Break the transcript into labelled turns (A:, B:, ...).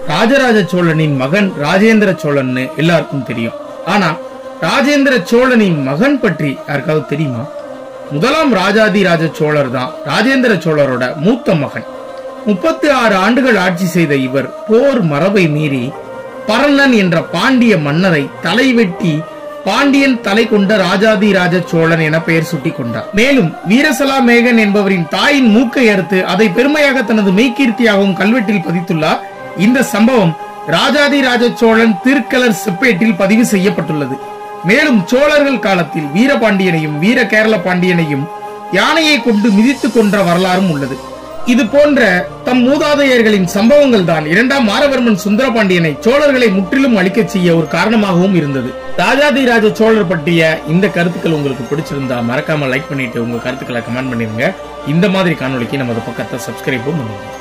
A: ராஜராஜ சோழனின் மகன் ராஜேந்திர சோழன் எல்லாருக்கும் தெரியும். ஆனா ராஜேந்திர சோழனின் மகன் பற்றி யாருக்காவது தெரியுமா? முதலாம் ராஜாதி ராஜ சோழர் தான் ராஜேந்திர சோழரோட மூத்த மகன். 36 ஆண்டுகள் ஆட்சி செய்த இவர் போர் மரபை மீறி பரண்ணன் என்ற பாண்டிய மன்னரை தலைவெட்டி பாண்டியன் தலை கொண்ட ராஜாதி ராஜ சோழன் என பெயர் சூட்டி கொண்டார். மேலும் வீரசலா மேகன் என்பவரின் தாயின் மூக்கை அறுத்து அதை பெருமையாக தனது மெய்கீர்த்தியாகவும் கல்வெட்டில் பதித்துள்ளார். இந்த சம்பவம் ராஜாதி ராஜ சோழன் திருக்கலர் செப்பேட்டில் பதிவு செய்யப்பட்டுள்ளது. மேலும் சோழர்கள் காலத்தில் வீரபாண்டியனையும் வீர கேரள பாண்டியனையும் யானையை கொண்டு மிதித்து கொன்ற வரலாறும் உள்ளது. இது போன்ற தம் மூதாதையர்களின் சம்பவங்கள் தான் 2ஆம் மாரவர்மன் சுந்தரபாண்டியனை சோழர்களை முற்றிலும் அழிக்க செய்ய ஒரு காரணமாகவும் இருந்தது. ராஜாதி ராஜ சோழர் பற்றிய இந்த கருத்துக்கள் உங்களுக்கு பிடிச்சிருந்தா மறக்காம லைக் பண்ணிட்டு உங்க கருத்துக்களை கமெண்ட் பண்ணிருங்க. இந்த மாதிரி காணொலிக்கு நமது பக்கத்தை சப்ஸ்கிரைபும் பண்ணுங்க.